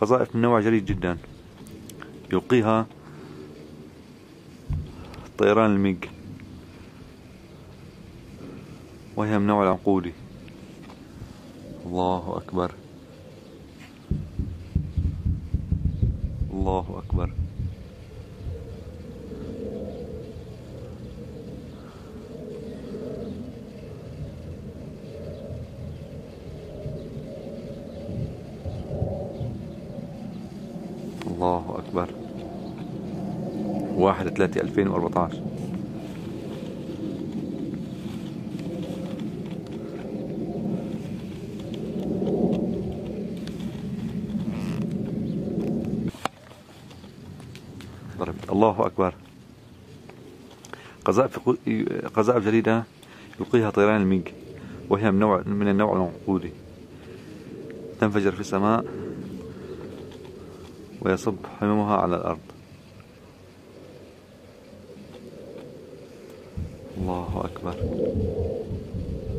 قذائف من نوع جديد جدا يلقيها طيران الميج، وهي من نوع العنقودي. الله أكبر، الله أكبر. الله أكبر. 1/3/2014. ضربت. الله أكبر. قذائف جديدة يلقيها طيران الميج، وهي من النوع العنقودي، تنفجر في السماء ويصب حممها على الأرض. الله أكبر.